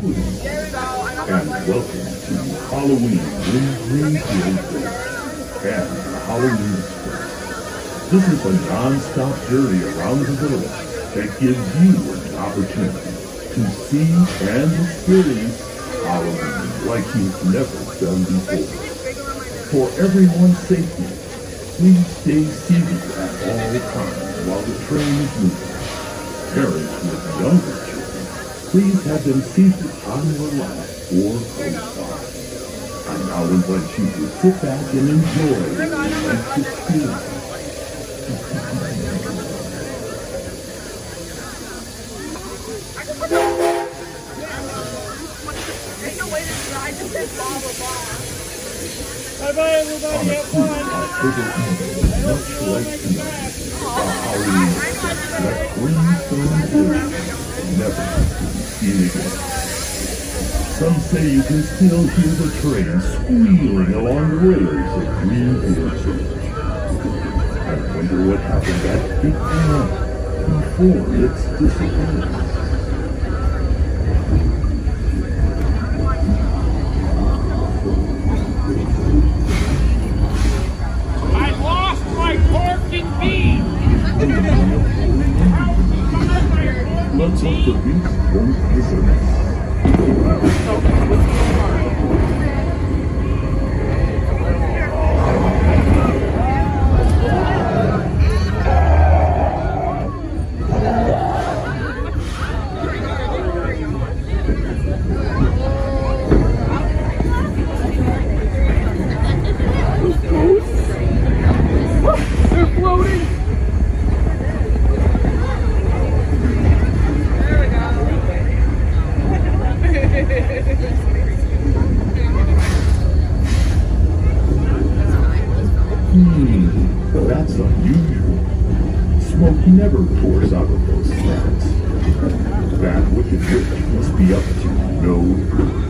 Please, and welcome to Halloween in Greenfield Village and the Halloween Express. This is a non-stop journey around the village that gives you an opportunity to see and experience Halloween like you've never done before. For everyone's safety, please stay seated at all times while the train is moving. Parents with younger children, please have them seated on your lap or close by. I now invite you to sit back and enjoy this experience. Bye-bye, everybody. Have fun. Much like tonight, Halloween that Greenstone Village never to be seen again. Some say you can still hear the train squealing along the rails of Greenfield Village. I wonder what happened at Big Town before its disappearance. Let's hope the beast won't visit us. They're floating! That's unusual. Smoke never pours out of those slats. That wicked witch must be up to no good.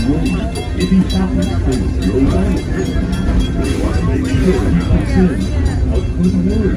room if he happens to go back. We want to make sure he puts in a good word.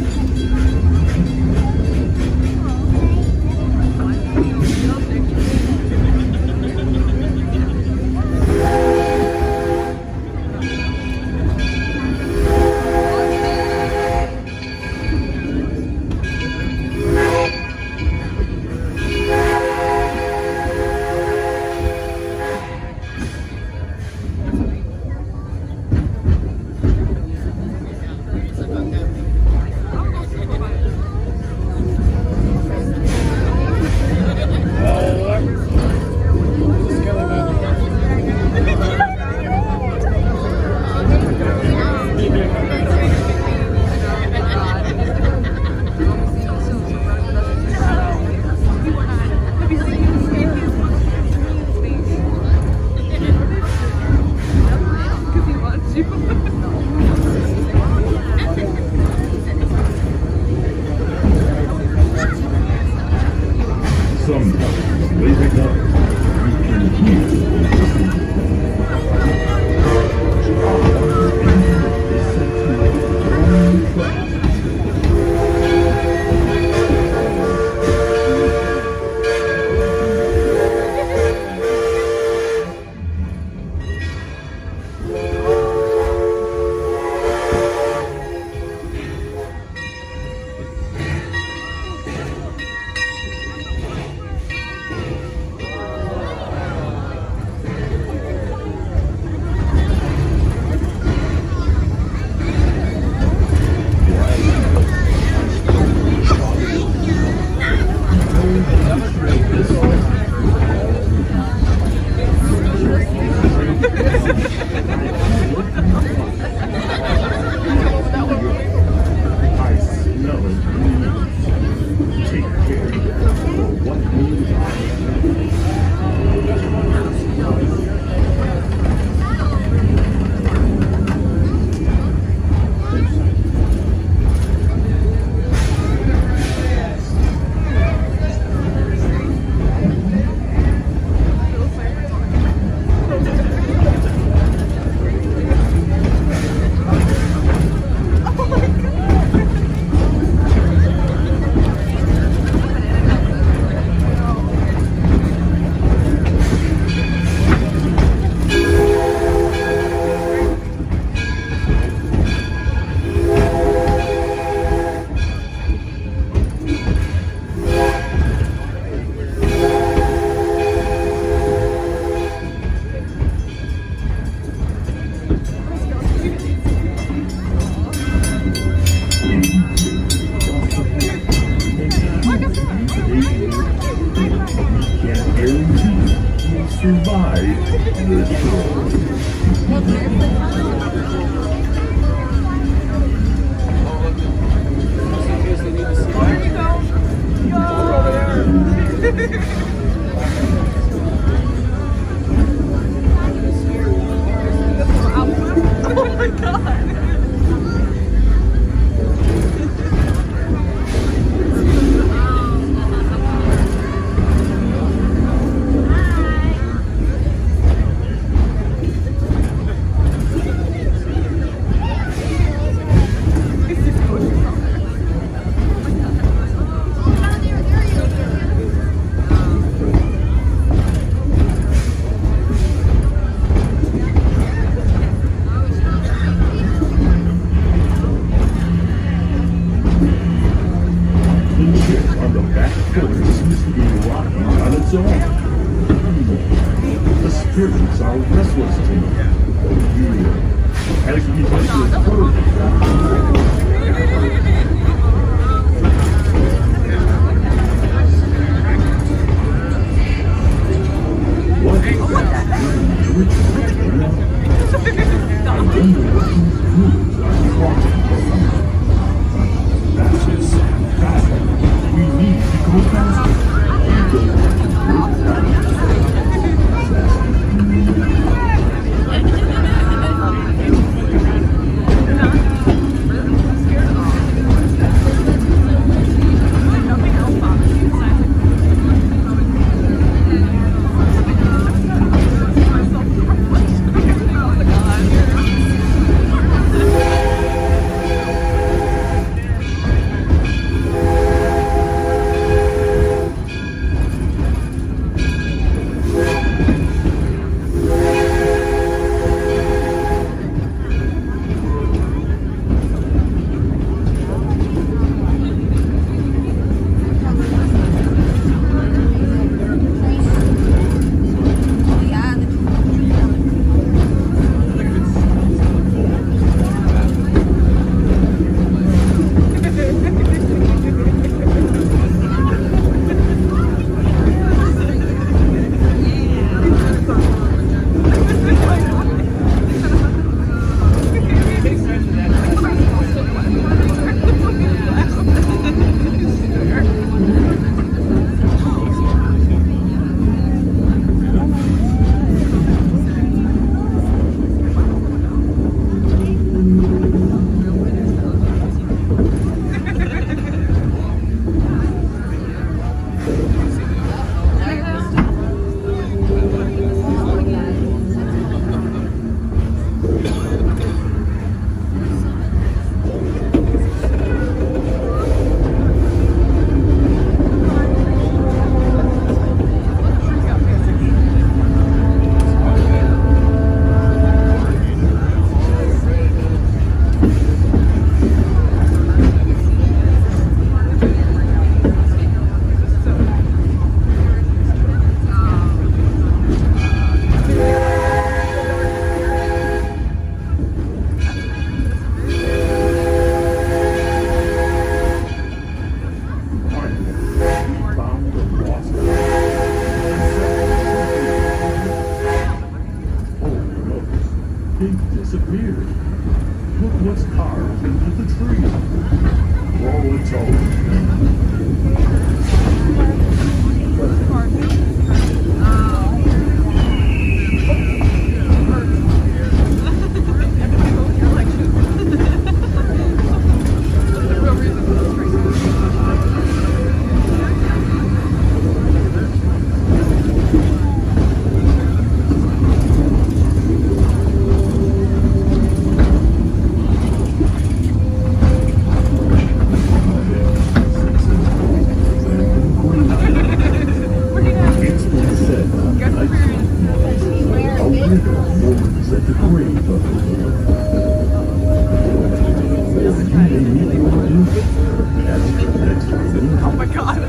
Sometimes late at night, you can hear the survive the storm. Oh my god! The spirits are restless tonight. As we enter further. What is that? I wonder what these fools are plotting. Faster. We need to go faster. We don't have to break down. They've disappeared. Look what's carved into the tree. Oh, it's Oh my god.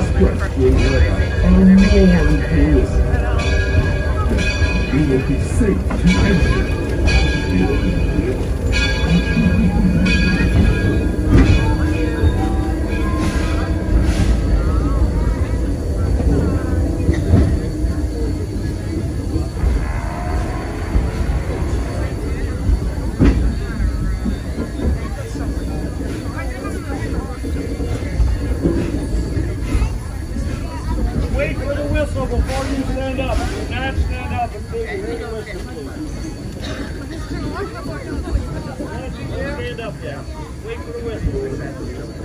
Express will let out a mournful whistle. You will be safe to exit. Wait for the whistle before you stand up. Do not stand up until you hear the whistle, please. Stand up, yeah. Wait for the whistle.